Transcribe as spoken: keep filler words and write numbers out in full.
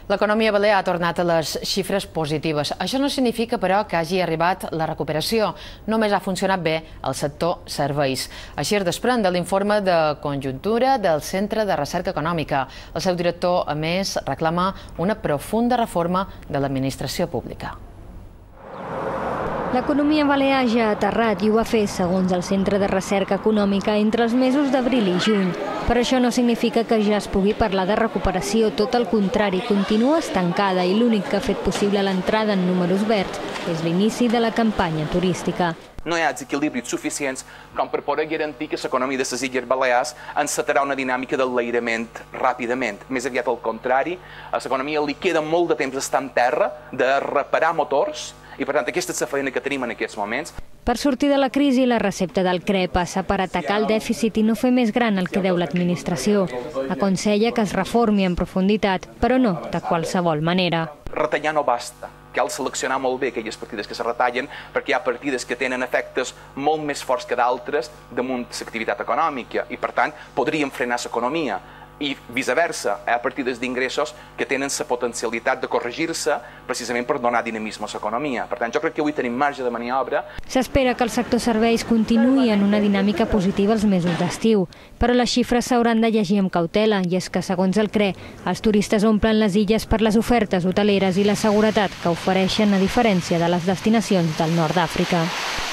L'economia balear ha tornat a les xifres positives. Això no significa, però, que hagi arribat la recuperació. Només ha funcionat bé el sector serveis. Així es desprèn de l'informe de conjuntura del Centre de Recerca Econòmica. El seu director, a més, reclama una profunda reforma de l'administració pública. L'economia balear ja ha aterrat i ho va fer, segons el Centre de Recerca Econòmica, entre els mesos d'abril i juny. Però això no significa que ja es pugui parlar de recuperació, tot el contrari, continua estancada i l'únic que ha fet possible l'entrada en números verds és l'inici de la campanya turística. No hi ha els equilibris suficients com per poder garantir que l'economia de les Illes Balears encetarà una dinàmica d'enlairament ràpidament. Més aviat al contrari, a l'economia li queda molt de temps d'estar en terra, de reparar motors, i per tant aquesta és la feina que tenim en aquests moments. Per sortir de la crisi, la recepta del C R E passa per atacar el dèficit i no fer més gran el que deu l'administració. Aconsella que es reformi en profunditat, però no de qualsevol manera. Retallar no basta. Cal seleccionar molt bé aquelles partides que se retallen, perquè hi ha partides que tenen efectes molt més forts que d'altres damunt l'activitat econòmica i, per tant, podrien frenar l'economia. I viceversa, hi ha partides d'ingressos que tenen la potencialitat de corregir-se precisament per donar dinamisme a l'economia. Per tant, jo crec que avui tenim marge de maniobra. S'espera que el sector serveis continuï en una dinàmica positiva els mesos d'estiu, però les xifres s'hauran de llegir amb cautela, i és que, segons el C R E, els turistes omplen les illes per les ofertes hoteleres i la seguretat que ofereixen, a diferència de les destinacions del nord d'Àfrica.